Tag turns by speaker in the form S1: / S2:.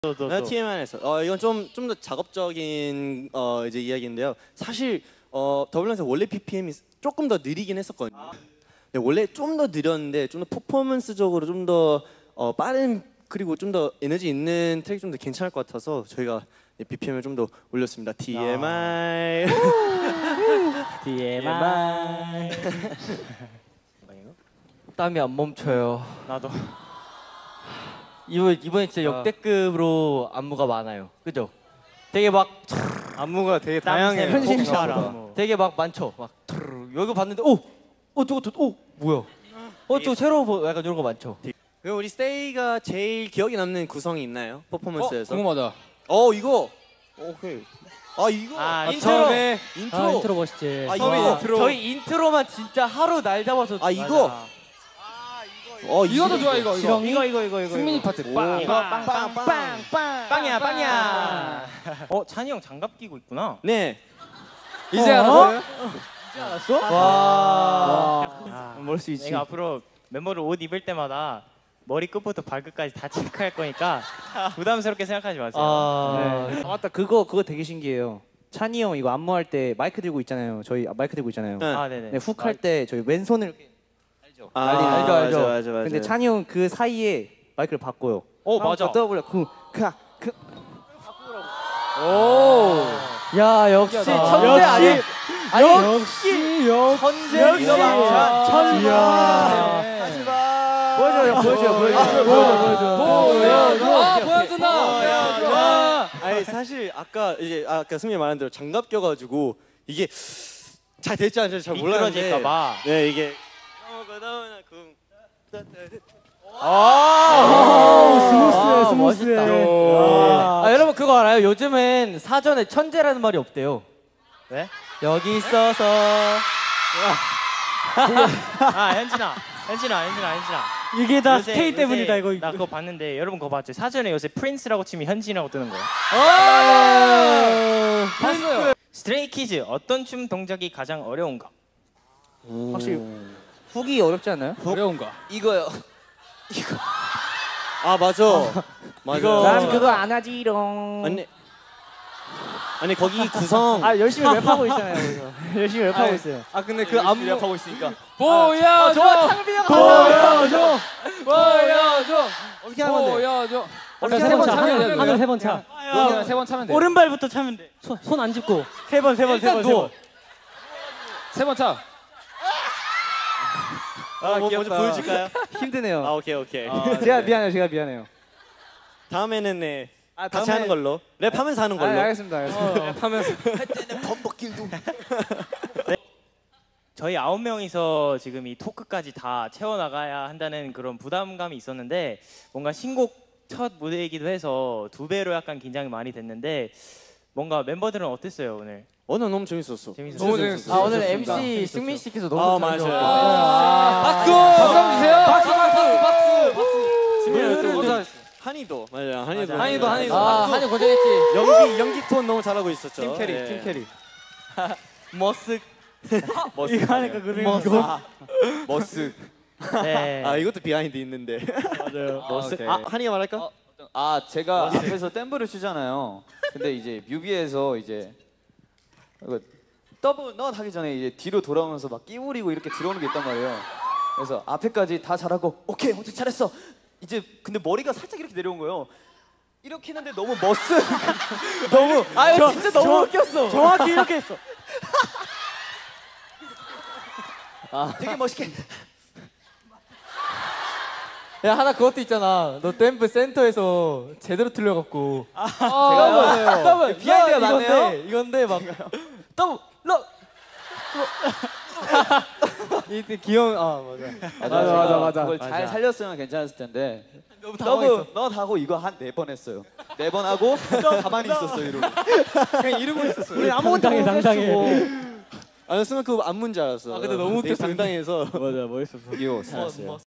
S1: TMI에서 이건 좀 더 작업적인 이제 이야기인데요. 사실 더블유에서 원래 BPM이 조금 더 느리긴 했었거든요. 네, 원래 좀 더 느렸는데 좀 더 퍼포먼스적으로 좀 더 빠른 그리고 좀 더 에너지 있는 트랙이 좀 더 괜찮을 것 같아서 저희가 BPM을 좀 더 올렸습니다. TMI.
S2: TMI.
S3: 땀이 안 멈춰요.
S2: 나도.
S3: 이번에 진짜 역대급으로 안무가 많아요. 그죠? 되게 막
S1: 안무가 되게 다양해요.
S2: 현실처럼.
S3: 되게 막 많죠. 막 여기 봤는데 저거 뭐야? 저거 새로운 약간 이런 거 많죠.
S1: 그럼 우리 스테이가 제일 기억에 남는 구성이 있나요? 퍼포먼스에서?
S4: 궁금하다.
S1: 이거. 오케이. 이거.
S3: 처음에
S2: 인트로 멋있지.
S1: 이거.
S3: 저희 인트로만 진짜 하루 날 잡아서
S1: 이거.
S4: 이거도 좋아 이거.
S3: 이거
S4: 승민이 파트.
S3: 빵이야.
S2: 찬이 형 장갑 끼고 있구나.
S1: 네.
S4: 이제 알았어요?
S3: 와. 뭘 수 있지?
S2: 내가 앞으로 멤버들 옷 입을 때마다 머리 끝부터 발끝까지 다 체크할 거니까 부담스럽게 생각하지 마세요.
S5: 네. 맞다. 그거 되게 신기해요. 찬이 형 이거 안무할 때 마이크 들고 있잖아요. 저희 마이크 들고 있잖아요.
S2: 네네.
S5: 네, 훅 할 때 저희 왼손을 이렇게 알죠?
S1: 알죠. 맞아.
S5: 근데 찬이 형 그 사이에 마이크를 바꿔요.
S2: 맞아.
S5: 떠보려.
S3: 야 역시 천재 아니야? 역시 천재 이거 봐.
S5: 다시 봐. 보여줘.
S3: 보여준다.
S1: 아니 사실 아까 승민이 말한 대로 장갑 껴가지고 이게 잘 될지 안 될지 잘 몰랐는데.
S2: 미끄러질까봐.
S1: 네 이게.
S3: 멋있다. 여러분 그거 알아요? 요즘엔 사전에 천재라는 말이 없대요.
S2: 왜?
S3: 여기 있어서.
S2: 현진아.
S3: 이게 다
S2: 요새,
S3: 스테이 때문이다 이거.
S2: 나 그거 봤는데 여러분 그거 봤죠? 사전에 요새 프린스라고 치면 현진이라고 뜨는 거예요.
S3: 봤어요.
S2: 스트레이키즈 어떤 춤 동작이 가장 어려운가?
S5: 확실히 훅이 어렵지 않나요?
S4: 어려운가?
S3: 이거요.
S1: 맞아.
S5: 난 그거 안 하지롱.
S1: 아니 거기 구성.
S5: 열심히 랩하고 있잖아요. 그래서. 열심히 랩하고 있어요.
S3: 근데 그 안무 랩하고 있으니까.
S4: 보여줘.
S3: 창빈이 형 보여줘.
S5: 어떻게 하면 돼?
S4: 보여줘.
S5: 세번 차면 돼.
S4: 하늘
S2: 세번 차.
S4: 세번 차면 돼.
S2: 오른발부터 차면 돼. 손 안 짚고. 세 번.
S4: 세 번 차.
S1: 먼저 보여줄까요?
S5: 힘드네요.
S1: 오케이.
S5: 제가 미안해요.
S1: 다음에는 같이
S5: 다음에-
S1: 하는 걸로. 랩하면서 하는 걸로.
S5: 알겠습니다.
S2: 저희 9명이서 지금 이 토크까지 다 채워나가야 한다는 그런 부담감이 있었는데 뭔가 신곡 첫 무대이기도 해서 2배로 약간 긴장이 많이 됐는데 뭔가 멤버들은 어땠어요 오늘?
S1: 오늘 너무 재밌었어.
S4: 너무 재밌었어.
S3: 오늘 MC 승민 씨께서 너무
S1: 맞아요.
S4: 박수 한번 주세요.
S1: 박수. 한이도 맞아요. 한이도.
S4: 한이도.
S3: 한이 고생했지.
S1: 연기 톤 너무 잘하고 있었죠.
S4: 팀 캐리.
S3: 머쓱.
S2: 이거 하니까
S1: 머스.
S2: 네.
S1: 이것도 비하인드 있는데. 맞아요. 머스.
S4: 오케이.
S1: 한이가 말할까?
S6: 제가 앞에서 댐브를 추잖아요. 근데 이제 뮤비에서 이제 이거 더블 넛 하기 전에 이제 뒤로 돌아오면서 막 끼부리고 이렇게 들어오는 게 있단 말이에요. 그래서 앞에까지 다 잘하고 오케이 엄청 잘했어. 이제 근데 머리가 살짝 이렇게 내려온 거예요. 이렇게 했는데 너무 머스. 너무
S3: 진짜 너무 웃겼어.
S1: 정확히 이렇게 했어.
S6: 되게 멋있게.
S3: 야 하나 그것도 있잖아. 너 댐프 센터에서 제대로 틀려갖고.
S6: 제가요. 비하인드가 많네요.
S3: 이건데 막 더블 러. 이때 귀여운
S6: 맞아. 그걸 잘 살렸으면 괜찮았을 텐데. 더블 넛 하고 이거 한 4번 했어요. 4번 하고 가만히 있었어요 이러고. 그냥 이러고 있었어요.
S5: 우리 아무것도
S1: 당당해. 아니 순간 그거 안문 줄 알았어.
S5: 근데 너무
S1: 되게
S5: 웃겼어.
S1: 당당해서.
S5: 맞아, 멋있었어.
S6: 귀여웠어.